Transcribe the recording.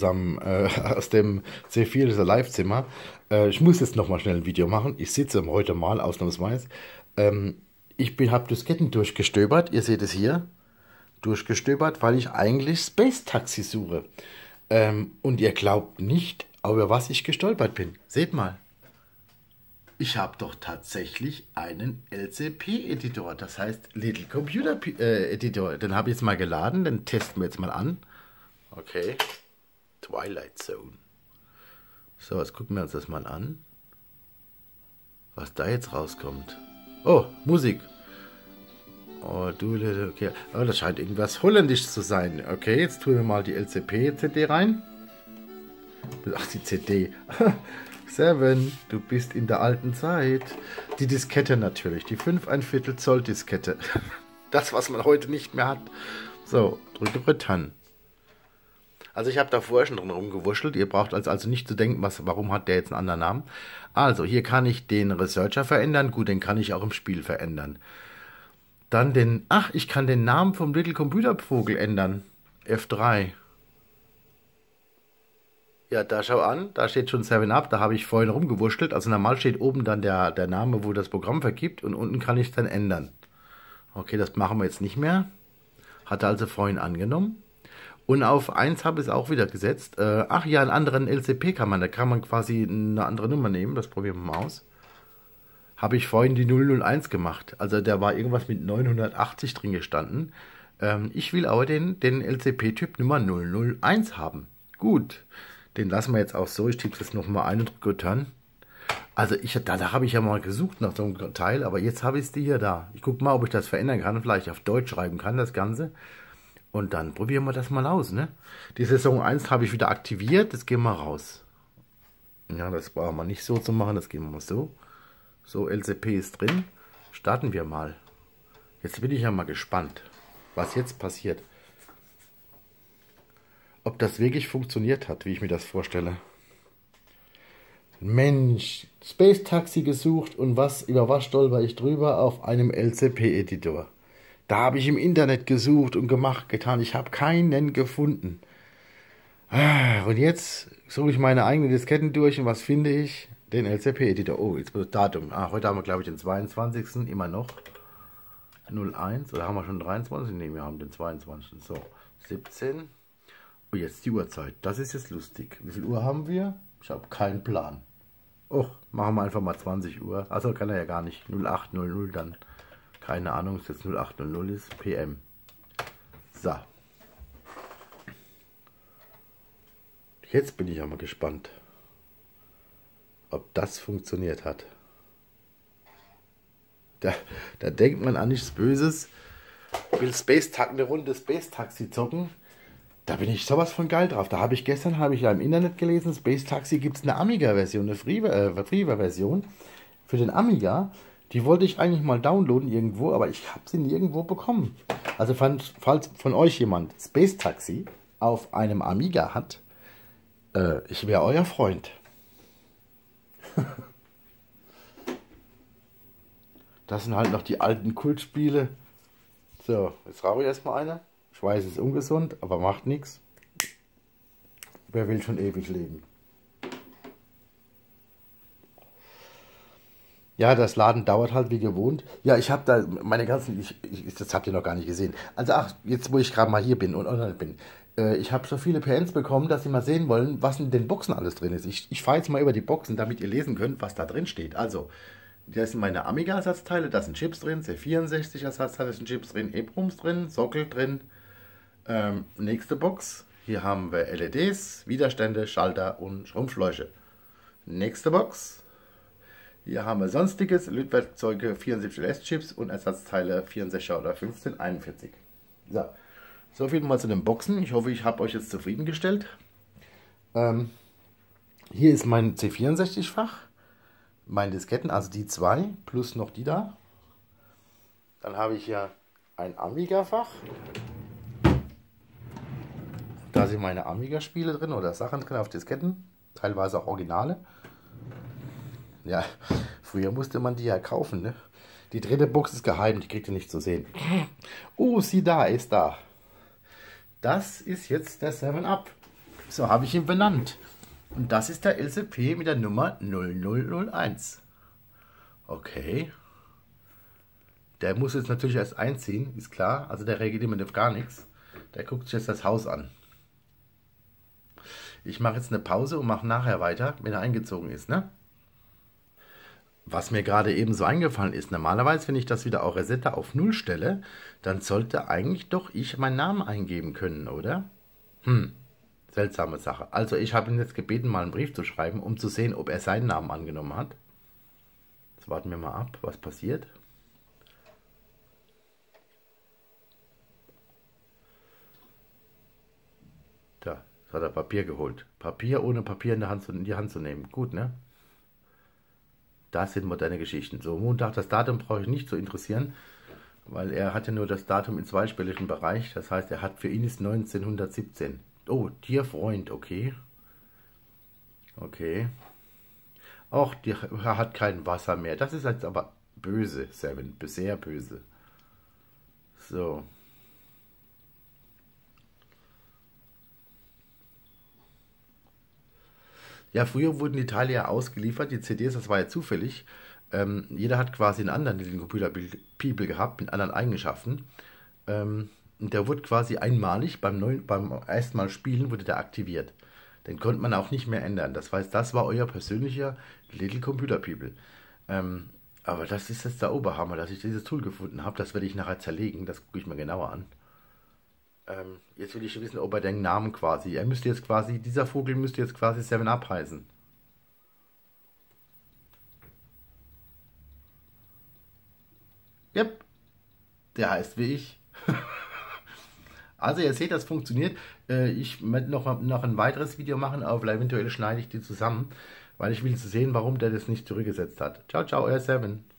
zusammen aus dem C4, dieser Live-Zimmer. Ich muss jetzt nochmal schnell ein Video machen. Ich sitze heute mal ausnahmsweise. Habe Disketten durchgestöbert. Ihr seht es hier. Durchgestöbert, weil ich eigentlich Space Taxi suche. Und ihr glaubt nicht, über was ich gestolpert bin. Seht mal. Ich habe doch tatsächlich einen LCP-Editor, das heißt Little Computer Editor. Den habe ich jetzt mal geladen, den testen wir jetzt mal an. Okay, Twilight Zone. So, jetzt gucken wir uns das mal an, was da jetzt rauskommt. Oh, Musik. Oh, okay. Oh, das scheint irgendwas Holländisch zu sein. Okay, jetzt tun wir mal die LCP-CD rein. Ach, die CD. Seven, du bist in der alten Zeit. Die Diskette natürlich, die 5,25 Zoll Diskette. Das, was man heute nicht mehr hat. So, drücke Return. Also ich habe da vorher schon drin rumgewurschtelt. Ihr braucht also nicht zu denken, warum hat der jetzt einen anderen Namen. Also, hier kann ich den Researcher verändern. Gut, den kann ich auch im Spiel verändern. Dann ich kann den Namen vom Little Computer Vogel ändern. F3. Ja, da schau an, da steht schon 7up, da habe ich vorhin rumgewurschtelt. Also normal steht oben dann der Name, wo das Programm vergibt und unten kann ich es dann ändern. Okay, das machen wir jetzt nicht mehr. Hat er also vorhin angenommen. Und auf 1 habe ich es auch wieder gesetzt. Ach ja, einen anderen LCP kann man, da kann man quasi eine andere Nummer nehmen. Das probieren wir mal aus. Habe ich vorhin die 001 gemacht. Also da war irgendwas mit 980 drin gestanden. Ich will aber den LCP-Typ Nummer 001 haben. Gut. Den lassen wir jetzt auch so. Ich tippe das nochmal ein und drücke Return. Also da habe ich ja mal gesucht nach so einem Teil, aber jetzt habe ich es hier da. Ich gucke mal, ob ich das verändern kann, vielleicht auf Deutsch schreiben kann, das Ganze. Und dann probieren wir das mal aus, ne? Die Saison 1 habe ich wieder aktiviert, das gehen wir raus. Ja, das brauchen wir nicht so zu machen, das gehen wir mal so. So, LCP ist drin. Starten wir mal. Jetzt bin ich ja mal gespannt, was jetzt passiert. Ob das wirklich funktioniert hat, wie ich mir das vorstelle. Mensch, Space Taxi gesucht und über was stolper ich drüber? Auf einem LCP-Editor. Da habe ich im Internet gesucht und getan. Ich habe keinen gefunden. Und jetzt suche ich meine eigenen Disketten durch und was finde ich? Den LCP-Editor. Oh, jetzt wird das Datum. Heute haben wir, glaube ich, den 22. Immer noch. 01. Oder haben wir schon 23? Ne, wir haben den 22. So, 17. Oh, jetzt die Uhrzeit. Das ist jetzt lustig. Wie viel Uhr haben wir? Ich habe keinen Plan. Oh, machen wir einfach mal 20 Uhr. Also kann er ja gar nicht. 0800 dann. Keine Ahnung, dass jetzt 0800 ist. PM. So. Jetzt bin ich ja mal gespannt, ob das funktioniert hat. Da denkt man an nichts Böses. Will eine Runde Space Taxi zocken. Da bin ich sowas von geil drauf. Gestern habe ich ja im Internet gelesen, Space Taxi gibt es eine Amiga-Version, eine Freeware-Version für den Amiga. Die wollte ich eigentlich mal downloaden irgendwo, aber ich habe sie nirgendwo bekommen. Also falls von euch jemand Space Taxi auf einem Amiga hat, ich wäre euer Freund. Das sind halt noch die alten Kultspiele. So, jetzt rauche ich erstmal eine. Ich weiß, es ist ungesund, aber macht nichts. Wer will schon ewig leben? Ja, das Laden dauert halt wie gewohnt. Ja, ich habe da meine ganzen, das habt ihr noch gar nicht gesehen. Also jetzt wo ich gerade mal hier bin und online bin, ich habe so viele PNs bekommen, dass sie mal sehen wollen, was in den Boxen alles drin ist. Ich fahre jetzt mal über die Boxen, damit ihr lesen könnt, was da drin steht. Also, das sind meine Amiga-Ersatzteile, da sind Chips drin, C64-Ersatzteile, da sind Chips drin, EPROMs drin, Sockel drin. Nächste Box, hier haben wir LEDs, Widerstände, Schalter und Schrumpfschläuche. Nächste Box, hier haben wir sonstiges, Lötwerkzeuge, 74LS-Chips und Ersatzteile 64er oder 1541. So viel mal zu den Boxen. Ich hoffe, ich habe euch jetzt zufriedengestellt. Hier ist mein C64-Fach, meine Disketten, also die zwei plus noch die da. Dann habe ich hier ein Amiga-Fach. Da sind meine Amiga-Spiele drin oder Sachen drin auf Disketten, teilweise auch Originale. Ja, früher musste man die ja kaufen, ne? Die dritte Box ist geheim, die kriegt ihr nicht zu sehen. Oh, sieh da, ist da. Das ist jetzt der 7up. So habe ich ihn benannt. Und das ist der LCP mit der Nummer 0001. Okay. Der muss jetzt natürlich erst einziehen, ist klar. Also der reagiert immer auf gar nichts. Der guckt sich jetzt das Haus an. Ich mache jetzt eine Pause und mache nachher weiter, wenn er eingezogen ist, ne? Was mir gerade eben so eingefallen ist, normalerweise, wenn ich das wieder auch resette auf 0 stelle, dann sollte eigentlich doch ich meinen Namen eingeben können, oder? Seltsame Sache. Also ich habe ihn jetzt gebeten, mal einen Brief zu schreiben, um zu sehen, ob er seinen Namen angenommen hat. Jetzt warten wir mal ab, was passiert. Da, jetzt hat er Papier geholt. Papier ohne Papier in die Hand zu nehmen. Gut, ne? Das sind moderne Geschichten. So, Montag, das Datum brauche ich nicht zu interessieren, weil er hat ja nur das Datum im zweistelligen Bereich. Das heißt, er hat für ihn ist 1917. Oh, Dear Freund, okay. Okay. Auch er hat kein Wasser mehr. Das ist jetzt aber böse, Seven. Sehr böse. So. Ja, früher wurden die Teile ja ausgeliefert, die CDs, das war ja zufällig. Jeder hat quasi einen anderen Little Computer People gehabt, mit anderen Eigenschaften. Und der wurde quasi einmalig, beim ersten Mal spielen, wurde der aktiviert. Den konnte man auch nicht mehr ändern. Das heißt, das war euer persönlicher Little Computer People. Aber das ist jetzt der Oberhammer, dass ich dieses Tool gefunden habe. Das werde ich nachher zerlegen, das gucke ich mir genauer an. Jetzt will ich wissen, ob er den Namen quasi. Er müsste jetzt quasi, dieser Vogel müsste jetzt quasi 7-Up heißen. Yep, der heißt wie ich. Also ihr seht, das funktioniert. Ich werde noch ein weiteres Video machen, aber eventuell schneide ich die zusammen, weil ich will sehen, warum der das nicht zurückgesetzt hat. Ciao, ciao, euer Seven.